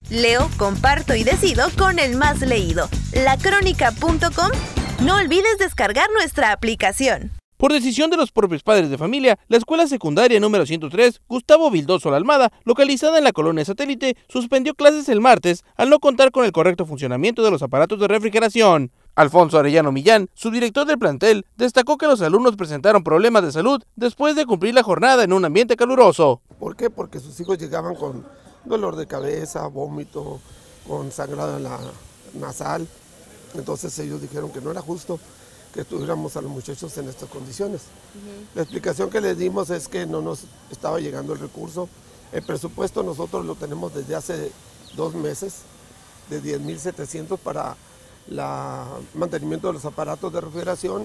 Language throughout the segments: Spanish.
Leo, comparto y decido con el más leído. Lacrónica.com. No olvides descargar nuestra aplicación. Por decisión de los propios padres de familia, la escuela secundaria número 103, Gustavo Vildoso La Almada, localizada en la colonia Satélite, suspendió clases el martes al no contar con el correcto funcionamiento de los aparatos de refrigeración. Alfonso Arellano Millán, subdirector del plantel, destacó que los alumnos presentaron problemas de salud después de cumplir la jornada en un ambiente caluroso. ¿Por qué? Porque sus hijos llegaban con dolor de cabeza, vómito, con sangrado en la nasal. Entonces ellos dijeron que no era justo que tuviéramos a los muchachos en estas condiciones. La explicación que les dimos es que no nos estaba llegando el recurso. El presupuesto nosotros lo tenemos desde hace 2 meses, de 10,700 para el mantenimiento de los aparatos de refrigeración,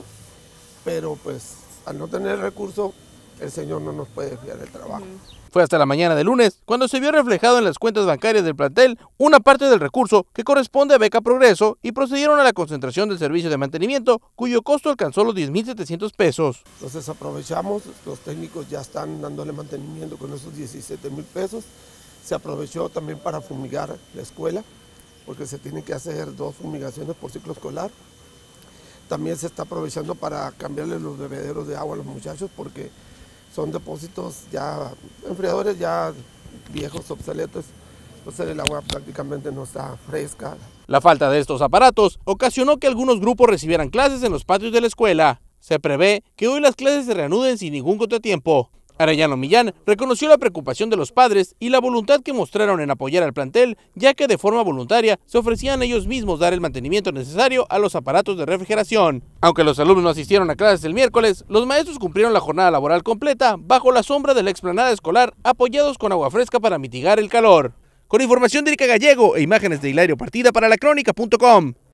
pero pues al no tener el recurso, el señor no nos puede fiar el trabajo. Fue hasta la mañana del lunes cuando se vio reflejado en las cuentas bancarias del plantel una parte del recurso que corresponde a Beca Progreso y procedieron a la concentración del servicio de mantenimiento, cuyo costo alcanzó los 10,700 pesos. Entonces aprovechamos, los técnicos ya están dándole mantenimiento con esos 17,000 pesos. Se aprovechó también para fumigar la escuela, porque se tienen que hacer 2 fumigaciones por ciclo escolar. También se está aprovechando para cambiarle los bebederos de agua a los muchachos, porque son depósitos ya, enfriadores ya viejos, obsoletos, entonces el agua prácticamente no está fresca. La falta de estos aparatos ocasionó que algunos grupos recibieran clases en los patios de la escuela. Se prevé que hoy las clases se reanuden sin ningún contratiempo. Arellano Millán reconoció la preocupación de los padres y la voluntad que mostraron en apoyar al plantel, ya que de forma voluntaria se ofrecían ellos mismos dar el mantenimiento necesario a los aparatos de refrigeración. Aunque los alumnos no asistieron a clases el miércoles, los maestros cumplieron la jornada laboral completa bajo la sombra de la explanada escolar, apoyados con agua fresca para mitigar el calor. Con información de Erika Gallego e imágenes de Hilario Partida para Lacrónica.com.